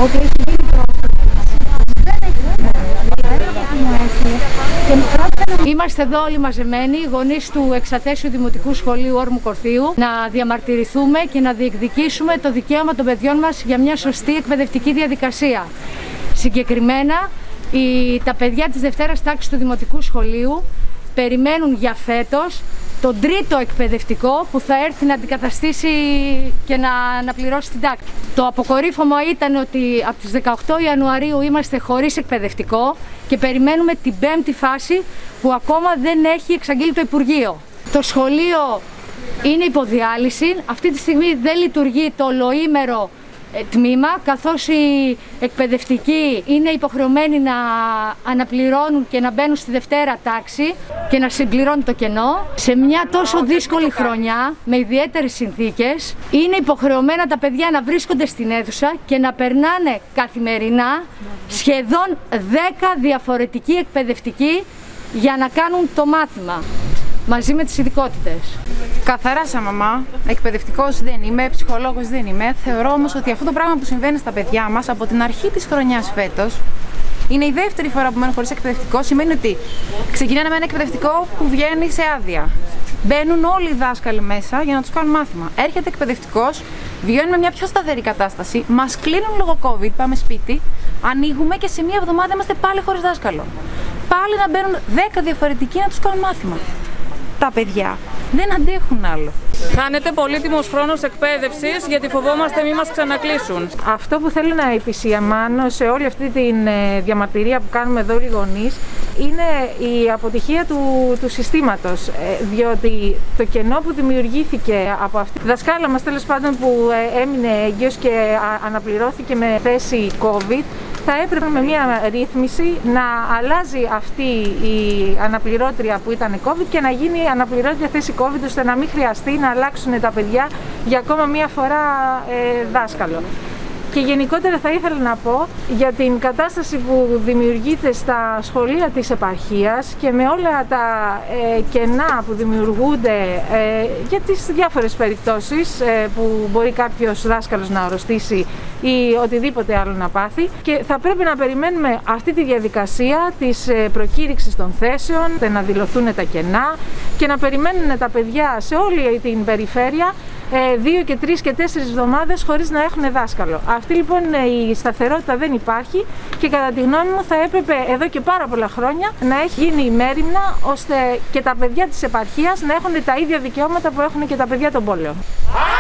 Είμαστε εδώ όλοι μαζεμένοι, γονείς του Εξαθέσιου Δημοτικού Σχολείου Όρμου Κορθείου, να διαμαρτυρηθούμε και να διεκδικήσουμε το δικαίωμα των παιδιών μας για μια σωστή εκπαιδευτική διαδικασία. Συγκεκριμένα, τα παιδιά της Δευτέρας τάξης του Δημοτικού Σχολείου περιμένουν για φέτος τον τρίτο εκπαιδευτικό που θα έρθει να αντικαταστήσει και να αναπληρώσει την τάξη. Το αποκορύφωμα ήταν ότι από τις 18 Ιανουαρίου είμαστε χωρίς εκπαιδευτικό και περιμένουμε την πέμπτη φάση που ακόμα δεν έχει εξαγγείλει το Υπουργείο. Το σχολείο είναι υποδιάλυση, αυτή τη στιγμή δεν λειτουργεί το ολοήμερο τμήμα, καθώς οι εκπαιδευτικοί είναι υποχρεωμένοι να αναπληρώνουν και να μπαίνουν στη Δευτέρα τάξη και να συμπληρώνουν το κενό. Σε μια τόσο δύσκολη χρονιά, με ιδιαίτερες συνθήκες, είναι υποχρεωμένα τα παιδιά να βρίσκονται στην αίθουσα και να περνάνε καθημερινά σχεδόν 10 διαφορετικοί εκπαιδευτικοί για να κάνουν το μάθημα, μαζί με τις ειδικότητες. Καθαρά σαν μαμά, εκπαιδευτικός δεν είμαι, ψυχολόγος δεν είμαι. Θεωρώ όμως ότι αυτό το πράγμα που συμβαίνει στα παιδιά μας από την αρχή της χρονιάς φέτος, είναι η δεύτερη φορά που μένουν χωρίς εκπαιδευτικό, σημαίνει ότι ξεκινάνε με ένα εκπαιδευτικό που βγαίνει σε άδεια. Μπαίνουν όλοι οι δάσκαλοι μέσα για να τους κάνουν μάθημα. Έρχεται εκπαιδευτικός, βιώνουμε μια πιο σταθερή κατάσταση, μας κλείνουν λόγω COVID, πάμε σπίτι, ανοίγουμε και σε μια εβδομάδα είμαστε πάλι χωρίς δάσκαλο. Πάλι να μπαίνουν 10 διαφορετικοί να τους κάνουν μάθημα. Τα παιδιά δεν αντέχουν άλλο. Χάνεται πολύτιμος χρόνος εκπαίδευσης γιατί φοβόμαστε μη μας ξανακλείσουν. Αυτό που θέλω να επισημάνω σε όλη αυτή τη διαμαρτυρία που κάνουμε εδώ οι γονείς είναι η αποτυχία του συστήματος, διότι το κενό που δημιουργήθηκε από αυτή τη δασκάλα μας, τέλος πάντων, που έμεινε έγκυος και αναπληρώθηκε με θέση COVID, θα έπρεπε με μια ρύθμιση να αλλάζει αυτή η αναπληρώτρια που ήταν COVID και να γίνει αναπληρώτρια θέση COVID, ώστε να μην χρειαστεί να αλλάξουν τα παιδιά για ακόμα μία φορά δάσκαλο. Και γενικότερα θα ήθελα να πω για την κατάσταση που δημιουργείται στα σχολεία της επαρχίας και με όλα τα κενά που δημιουργούνται για τις διάφορες περιπτώσεις που μπορεί κάποιος δάσκαλος να αρρωστήσει ή οτιδήποτε άλλο να πάθει, και θα πρέπει να περιμένουμε αυτή τη διαδικασία της προκήρυξης των θέσεων, να δηλωθούν τα κενά και να περιμένουν τα παιδιά σε όλη την περιφέρεια 2 και 3 και 4 εβδομάδες χωρίς να έχουν δάσκαλο. Αυτή λοιπόν η σταθερότητα δεν υπάρχει και κατά τη γνώμη μου θα έπρεπε εδώ και πάρα πολλά χρόνια να έχει γίνει ημέριμνα, ώστε και τα παιδιά της επαρχίας να έχουν τα ίδια δικαιώματα που έχουν και τα παιδιά των πόλεων.